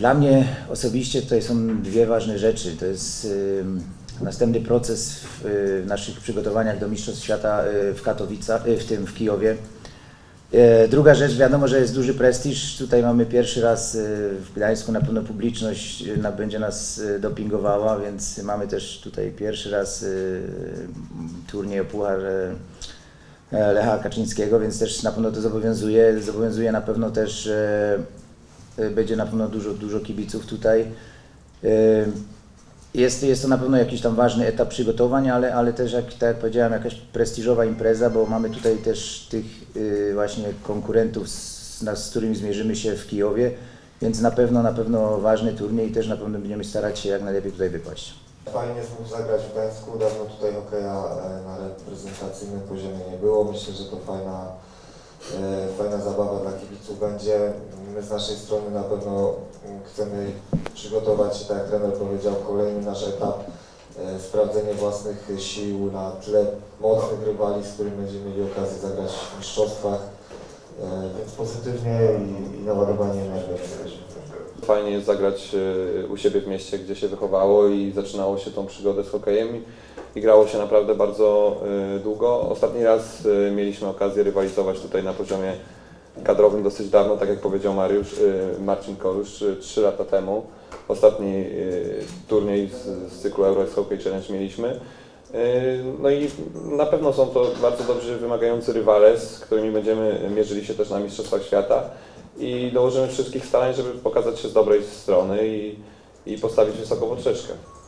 Dla mnie osobiście tutaj są dwie ważne rzeczy. To jest następny proces w naszych przygotowaniach do Mistrzostw Świata w Katowicach, w Kijowie. Druga rzecz, wiadomo, że jest duży prestiż. Tutaj mamy pierwszy raz w Gdańsku, na pewno publiczność będzie nas dopingowała, więc mamy też tutaj pierwszy raz turniej o Puchar Lecha Kaczyńskiego, więc też na pewno to zobowiązuje. Zobowiązuje na pewno też, będzie na pewno dużo kibiców tutaj. Jest to na pewno jakiś tam ważny etap przygotowań, ale też, tak jak powiedziałem, jakaś prestiżowa impreza, bo mamy tutaj też tych właśnie konkurentów, z którymi zmierzymy się w Kijowie, więc na pewno ważny turniej i też na pewno będziemy starać się jak najlepiej tutaj wypaść. Fajnie jest móc zagrać w Gdańsku, dawno tutaj hokeja na reprezentacyjnym poziomie nie było. Myślę, że to fajna zabawa dla kibiców będzie. My z naszej strony na pewno chcemy przygotować się, tak jak trener powiedział, kolejny nasz etap, sprawdzenie własnych sił na tle mocnych rywali, z którymi będziemy mieli okazję zagrać w mistrzostwach, więc pozytywnie i naładowanie energii. Fajnie jest zagrać u siebie w mieście, gdzie się wychowało i zaczynało się tą przygodę z hokejem i grało się naprawdę bardzo długo. Ostatni raz mieliśmy okazję rywalizować tutaj na poziomie kadrowym dosyć dawno, tak jak powiedział Marcin Korusz, 3 lata temu. Ostatni turniej z cyklu Euro Ice Hockey Challenge mieliśmy. No i na pewno są to bardzo dobrze wymagający rywale, z którymi będziemy mierzyli się też na Mistrzostwach Świata i dołożymy wszystkich starań, żeby pokazać się z dobrej strony i postawić wysoką poprzeczkę.